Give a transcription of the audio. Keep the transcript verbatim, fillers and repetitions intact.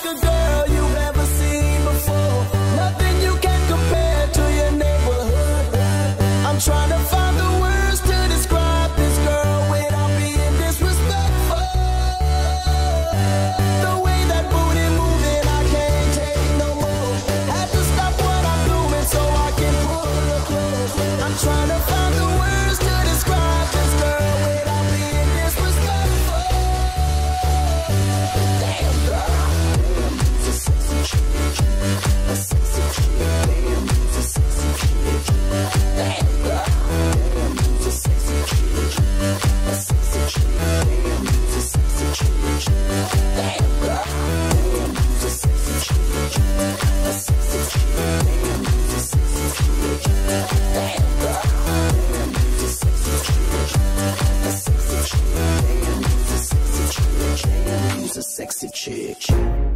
a girl you've ever seen before. Nothing you can compare to your neighborhood. I'm trying to find the words to describe this girl without being disrespectful. The way that booty moving, I can't take no more. Had to stop what I'm doing so I can pull her close. I'm trying to find the words to describe this girl without being disrespectful. Damn girl, damn, you's a sexy chick, a sexy chick. Damn, you's a sexy chick. Damn girl, damn, you's a sexy chick, a sexy chick. Damn, you's a sexy chick. Damn girl, damn, you's a sexy chick, a sexy chick. Damn, you's a sexy chick. Damn girl, damn, you's a sexy chick, a sexy chick. Damn, you's a sexy chick. Damn, you's a sexy chick.